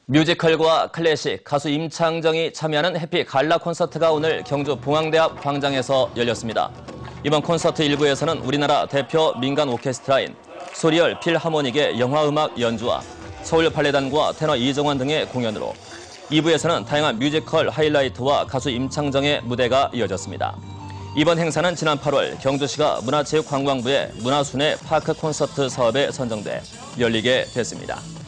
뮤지컬과 클래식, 가수 임창정이 참여하는 해피 갈라 콘서트가 오늘 경주 봉황대학 광장에서 열렸습니다. 이번 콘서트 1부에서는 우리나라 대표 민간 오케스트라인 소리얼 필하모닉의 영화음악 연주와 서울 발레단과 테너 이정환 등의 공연으로 2부에서는 다양한 뮤지컬 하이라이트와 가수 임창정의 무대가 이어졌습니다. 이번 행사는 지난 8월 경주시가 문화체육관광부의 문화순회 파크 콘서트 사업에 선정돼 열리게 됐습니다.